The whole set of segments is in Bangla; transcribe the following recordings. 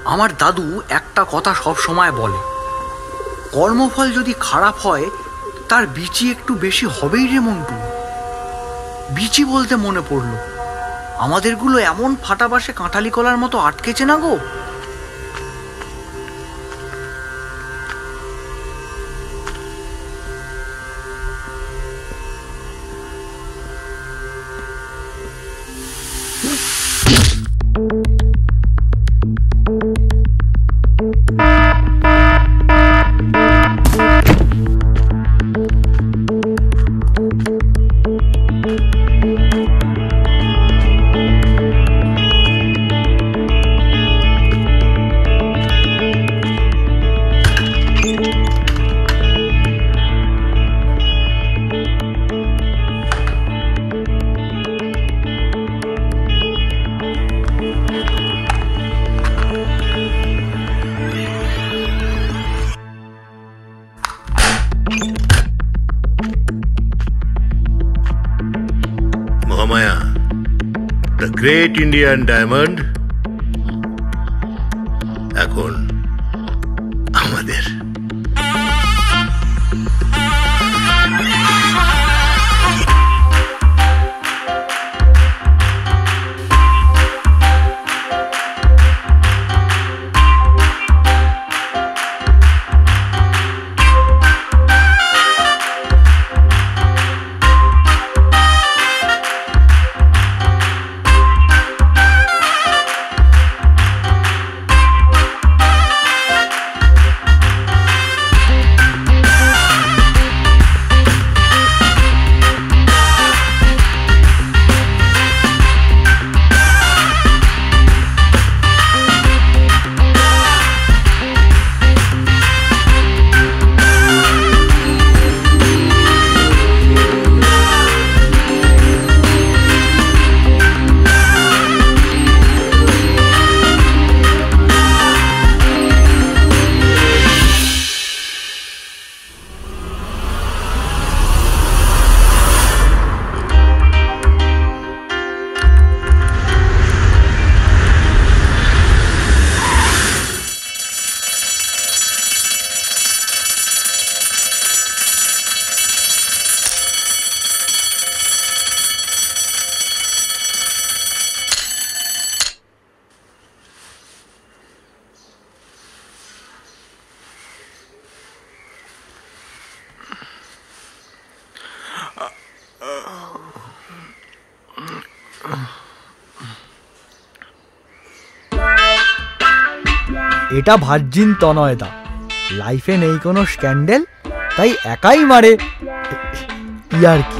আমার দাদু একটা কথা সব সময় বলে, কর্মফল যদি খারাপ হয় তার বিচি একটু বেশি হবেই রে মন্টু। বিচি বলতে মনে পড়লো, আমাদেরগুলো এমন ফাটা বাসে কাঁঠালি কলার মতো আটকেছে না গো। Mahamaya, the great Indian diamond এখন আমাদের। এটা ভার্জিন তনয়দা, লাইফে নেই কোনো স্ক্যান্ডেল, তাই একাই মারে ইয়ার্কি।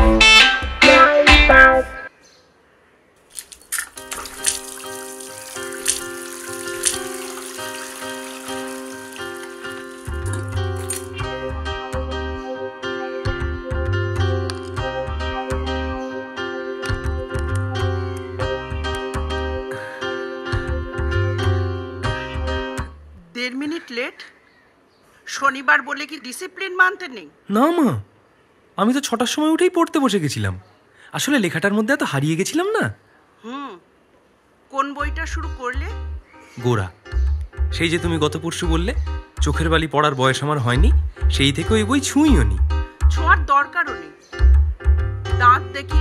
লেট, শনিবার বলে কি ডিসিপ্লিন মানতে নেই? না মা, আমি তো 6টার সময় উঠেই পড়তে বসে গেছিলাম। আসলে লেখাটার মধ্যে এত হারিয়ে গেছিলাম না। কোন বইটা শুরু করলে? গোরা। সেই যে তুমি গত পরশু বললে চোখের বালি পড়ার বয়স আমার হয়নি, সেই থেকে ওই বই ছুঁইও নি। ছোঁয়ার দরকারও নেই। দাঁত দেখি।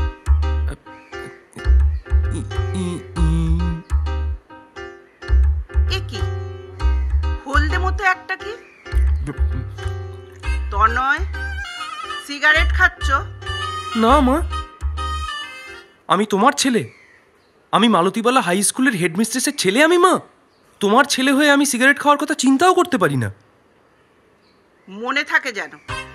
এ কি হলদে মতো একটা কি? তনয়, সিগারেট খাচ্ছ? না মা, আমি তোমার ছেলে। আমি মালতীবালা হাই স্কুলের হেডমিস্ট্রেসের ছেলে। আমি মা, তোমার ছেলে হয়ে আমি সিগারেট খাওয়ার কথা চিন্তাও করতে পারি না। মনে থাকে যেন।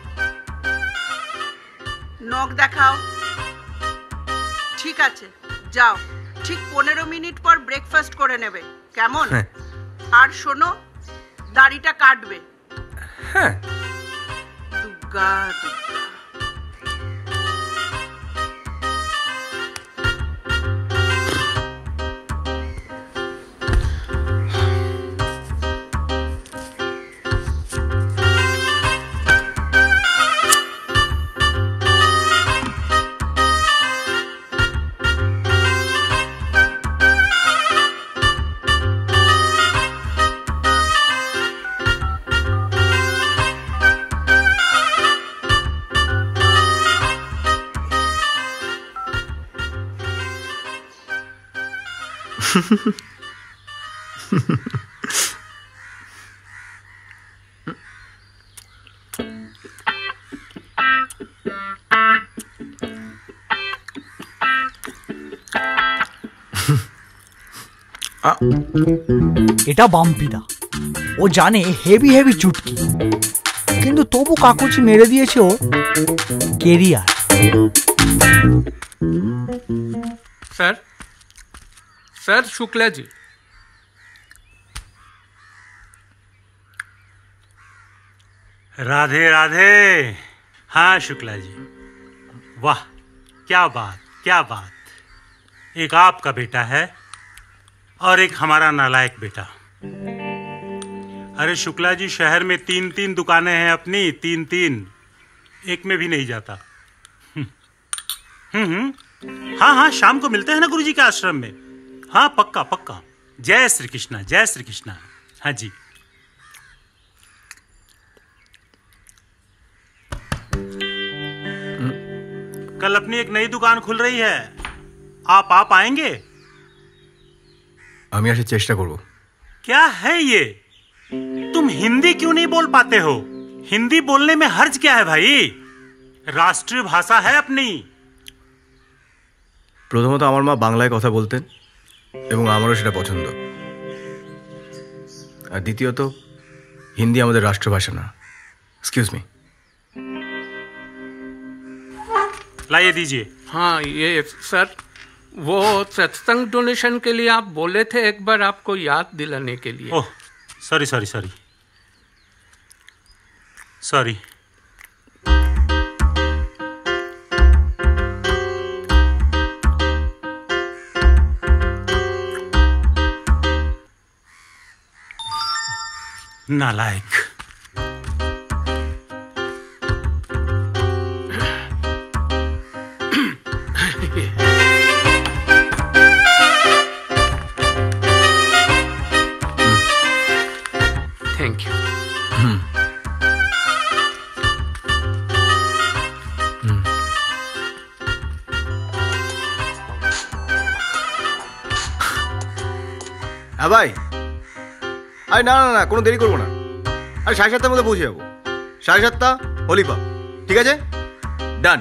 নখ দেখাও। ঠিক আছে, যাও। ঠিক 15 মিনিট পর ব্রেকফাস্ট করে নেবে, কেমন? আর শোনো, দাড়িটা কাটবে। হ্যাঁ। দুর্গা দুর্গা। এটা বাম্পিদা, ও জানে হেভি হেভি চুটকি, কিন্তু তবু কাকুচি মেরে দিয়েছে ও career. Sir sir Shukla ji, Radhe Radhe. हाँ शुक्ला जी, वाह क्या बात क्या बात। एक आपका बेटा है और एक हमारा नालायक बेटा। अरे शुक्ला जी, शहर में 3-3 दुकानें हैं अपनी, 3-3, एक में भी नहीं जाता। हाँ हाँ, शाम को मिलते हैं ना गुरुजी के आश्रम में। हाँ पक्का पक्का। जय श्री कृष्णा, जय श्री कृष्णा। हाँ जी। कल अपनी एक नई दुकान खुल रही है, आप आएंगे? আমি আসার চেষ্টা করব। क्या है ये, तुम हिंदी क्यों नहीं बोल पाते हो? हिंदी बोलने में हर्ज क्या है भाई, राष्ट्रीय भाषा है अपनी। প্রথমত আমার মা বাংলায় কথা বলতেন এবং আমারও সেটা পছন্দ, আর দ্বিতীয়ত হিন্দি আমাদের রাষ্ট্রভাষা না। Excuse me. लाइए दीजिए। हाँ ये सर, वो सत्संग डोनेशन के लिए आप बोले थे, एक बार आपको याद दिलाने के लिए। Oh sorry sorry sorry sorry. नालायक। Thank you. হ্যাঁ ভাই, আরে না না না, কোনো দেরি করবো না। আরে 7:30টার মধ্যে পৌঁছে যাবো। 7:30 হলিপাপ, ঠিক আছে? ডান।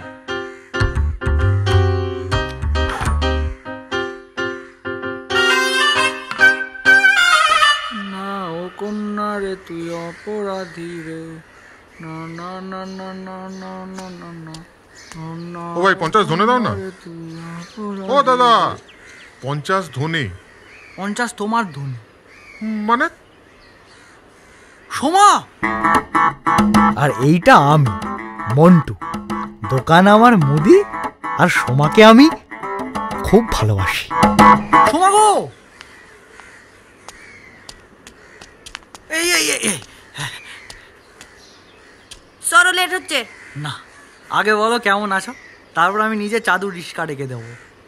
না ও কন্যা রে তুই অপরাধী রে, না না না না না না না না না না। ও ভাই 50 ধনে দাও না। ও দাদা 50 ধনে। 50 তোমার ধনী মানে সোমা, আর এইটা আমি মন্টু, দোকান আমার মুদি, আর সোমাকে আমি খুব ভালোবাসি। সোমা গো, এই এই এই সরো, লেট হচ্ছে। না, আগে বলো কেমন আছো, তারপর আমি নিজে চাদর রিস্কা ডেকে দেবো।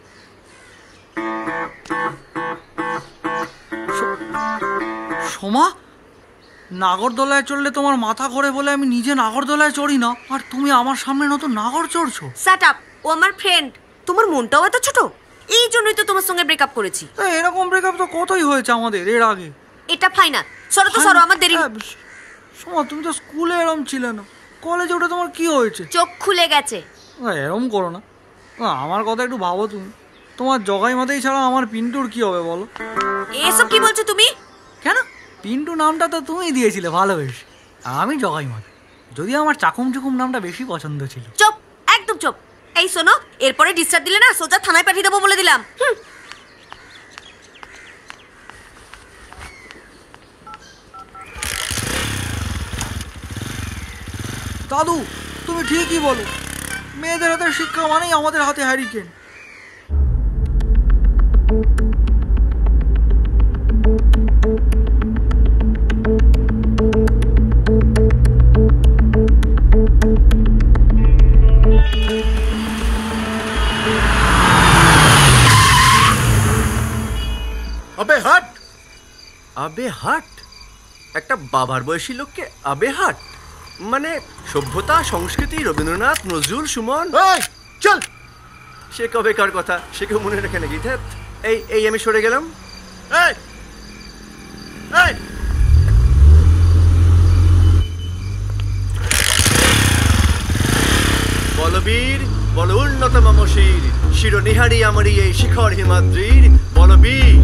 সোমা, নাগরদোলায় চড়লে তোমার মাথা ঘোরে বলে আমি নিজে নাগরদোলায় চড়ি না, আর তুমি আমার সামনে নতুন নাগর চড়ছো। শাট আপ, ও আমার ফ্রেন্ড। তোমার মনটাও এত ছোট, এই জন্যই তো তোমার সঙ্গে ব্রেকআপ করেছি। এরকম ব্রেকআপ তো কতই হয়েছে আমাদের এর আগে। এটা ফাইনাল। সরো তো সরো, আমার দেরি। সোমা, তুমি তো স্কুলে এরম ছিলে না, কলেজে ওটা তোমার কি হয়েছে? চোখ খুলে গেছে। এরম করো না, আমার কথা একটু ভাবো তুমি। তোমার জগাই মাথায় ছাড়া আমার পিন্টুর কি হবে বলো? এসব কি বলছো তুমি? কেন, পিন্টু নামটা তো তুমি দিয়েছিলে ভালোবেসে, আমি জগাই মাথা, যদি আমার চাকুম চুকুম নামটা বেশি পছন্দ ছিল। চুপ, একদম চুপ। এই শোনো, এরপরে ডিসচার্জ দিলে না সোজা থানায় পাঠিয়ে দেবো বলে দিলাম। দাদু, তুমি ঠিকই বলো, মেয়েদের হাতে শিক্ষা মানেই আমাদের হাতে হ্যারিকেন। আবে হাট, আবে হাট, একটা বাবার বয়সী লোককে আবে হাট মানে সভ্যতা, সংস্কৃতি, রবীন্দ্রনাথ, নজরুল, সুমন। চল, সে কবেকার কথা, সে কেউ মনে রাখে নাকি? এই এই আমি সরে গেলাম, এই এই বলবীর বল উন্নত মমশির শিরনিহারি আমারই এই শিখর হিমাদ্রির বলবীর।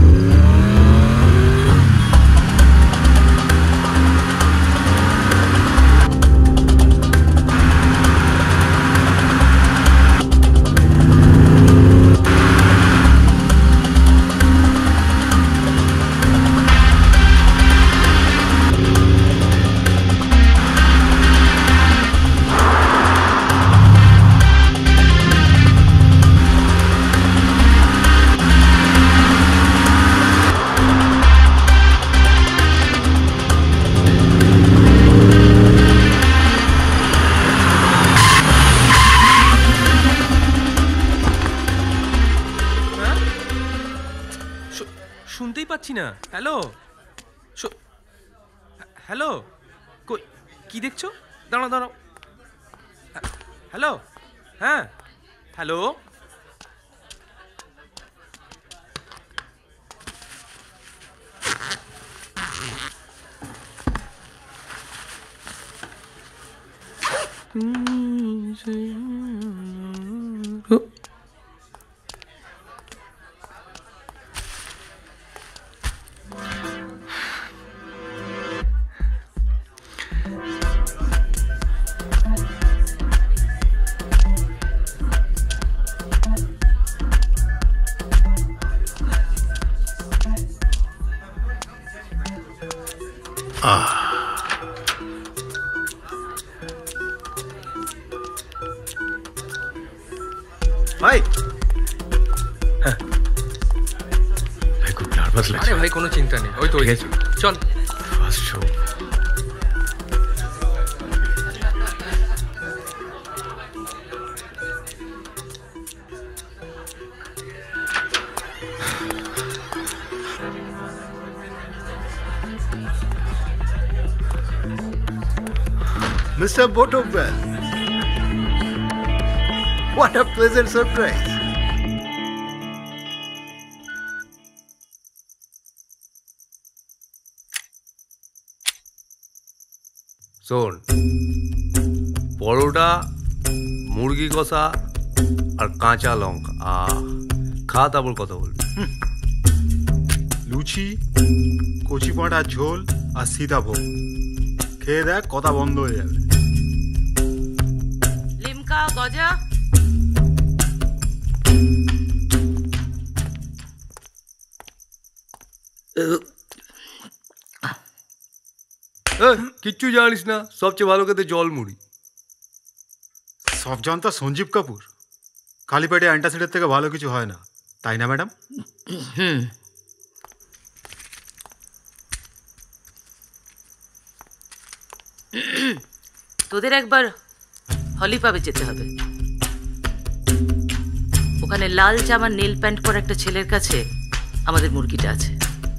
শুনতেই পাচ্ছি না। হ্যালো হ্যালো, কই কি দেখছো? দাঁড়াও দাঁড়াও। হ্যালো, হ্যাঁ হ্যালো। ভাই ভাই খুব নার্ভাস লাগছে। আরে ভাই কোনো চিন্তা নেই, ওই তো ওই চল first show. Mr. Bottomwell, what a pleasant surprise. শোন, পরোটা, মুরগি কষা আর কাঁচা লঙ্কা, খা তারপর কথা বলবি। লুচি, কচি পাঁঠার ঝোল আর সীতাভোগ খেয়ে দেখ, কথা বন্ধ হয়ে যাবে। লিমকা গজা। কিচ্ছু জানিস না, সবচেয়ে ভালো খেতে জল মুড়ি। সব জানতা সঞ্জীব কাপুর, খালি পেটে অ্যান্টাসিডের থেকে ভালো কিছু হয় না, তাই না ম্যাডাম? তোদের একবার হলিপাবে যেতে হবে। ওখানে লাল জামা নীল প্যান্ট পরা একটা ছেলের কাছে আমাদের মুরগিটা আছে।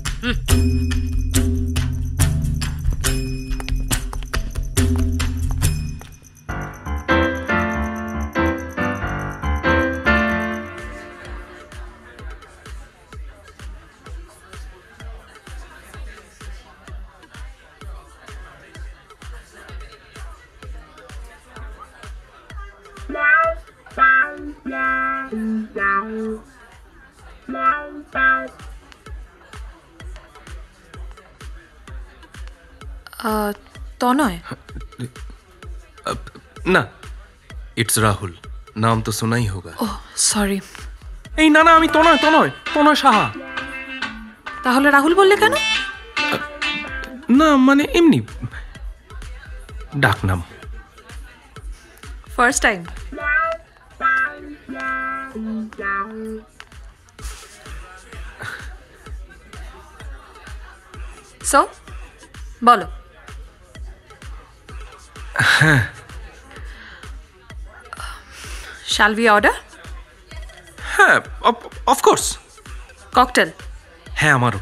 তনয়? না, ইটস রাহুল। নাম তো শোনাই হোগা। Oh sorry. এই না না, আমি তনয় তনয় তনয় সাহা। তাহলে রাহুল বললে কেন? না মানে এমনি ডাক নাম। First time? সো বলো। হ্যাঁ। Shall we order? হ্যাঁ, অফকোর্স। ককটেল? হ্যাঁ আমারও।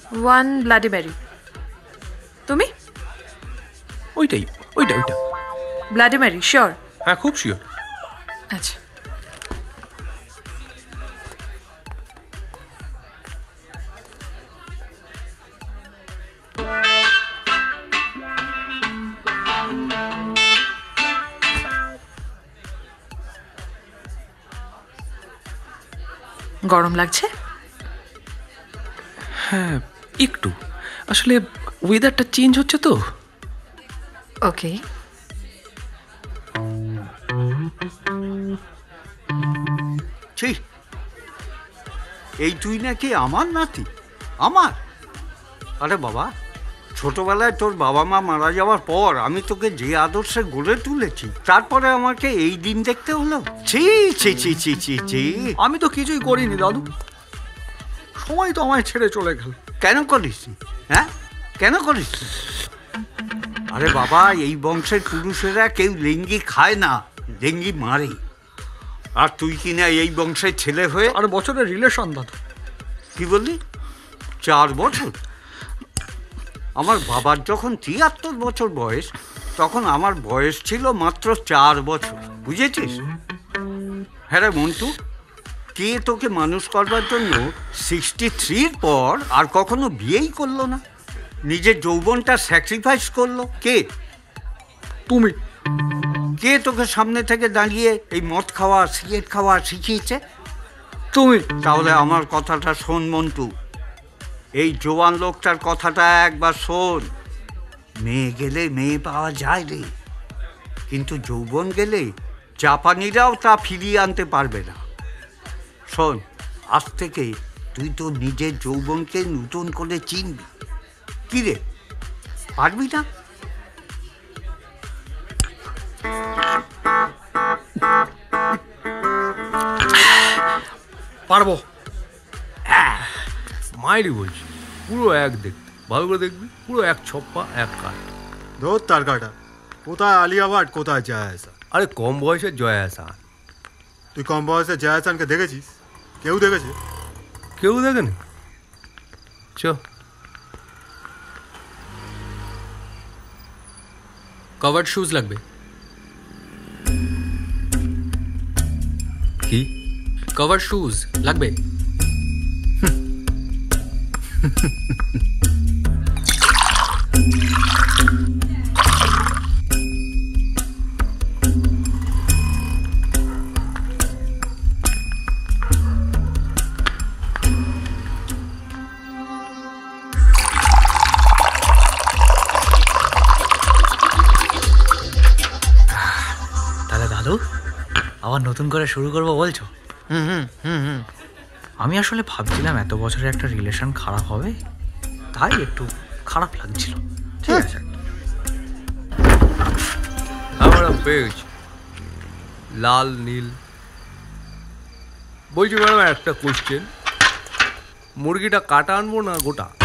1 ব্লাডি মেরি। তুমি? ওইটাই ওইটা ওইটা। Bloody Mary sure? হ্যাঁ খুব শিওর। আচ্ছা। গরম লাগছে? হ্যাঁ একটু, আসলে ওয়েদারটা চেঞ্জ হচ্ছে তো। ওকে। ছি, এই তুই নাকি আমার নাতি? আমার? আরে বাবা, ছোটবেলায় তোর বাবা মা মারা যাওয়ার পর আমি তোকে যে আদর্শে গড়ে তুলেছি, তারপরে আমাকে এই দিন দেখতে হলো? ছি ছি ছি ছি ছি ছি। আমি তো কিছুই করিনি দাদু, সময় তো আমায় ছেড়ে চলে গেল। কেন করিস? হ্যাঁ কেন করিস? আরে বাবা, এই বংশের পুরুষেরা কেউ লেঙ্গি খায় না, লেঙ্গি মারে। আর তুই কিনা এই বংশের ছেলে হয়ে। আর বছরের রিলেশন দাদু। কি বললি? 4 বছর? আমার বাবার যখন 73 বছর বয়স, তখন আমার বয়স ছিল মাত্র 4 বছর, বুঝেছিস? হ্যাঁ রে মন্টু, কে তোকে মানুষ করবার জন্য 63-র পর আর কখনো বিয়েই করলো না? নিজের যৌবনটা স্যাক্রিফাইস করলো কে? তুমি। কে তোকে সামনে থেকে দাঁড়িয়ে এই মদ খাওয়া সিগারেট খাওয়া শিখিয়েছে? তুমি। তাহলে আমার কথাটা শোন মন্টু, এই জোয়ান লোকটার কথাটা একবার শোন। মেয়ে গেলে মেয়ে পাওয়া যায় রে, কিন্তু যৌবন গেলে জাপানিরাও তা ফিরিয়ে আনতে পারবে না। শোন, আজ থেকে তুই তো নিজের যৌবনকে নতুন করে চিনবি। কি রে, পারবি না? পারবো। মাইরি বলছি, পুরো এক দেখতে, ভালো করে দেখবি, পুরো এক ছপ্পা এক কাঠ। ধর তার কাটা, কোথায় আলিয়া ভাট, কোথায় জয়া আহসান? আরে কম বয়সে জয়া আহসান। তুই কম বয়সে জয়া আহসানকে দেখেছিস? কেউ দেখেছে? কেউ দেখেনি। চ কভার্ড শুজ লাগবে। কি? কভার শুজ লাগবে। তাহলে দাদু আবার নতুন করে শুরু করবো বলছো? আমি আসলে ভাবছিলাম এত বছরের একটা রিলেশন খারাপ হবে, তাই একটু খারাপ লাগছিল। ঠিক আছে, আমরা পেয়েছি লাল নীল। বলছি ম্যাডাম একটা কোশ্চেন, মুরগিটা কাটা আনবো না গোটা?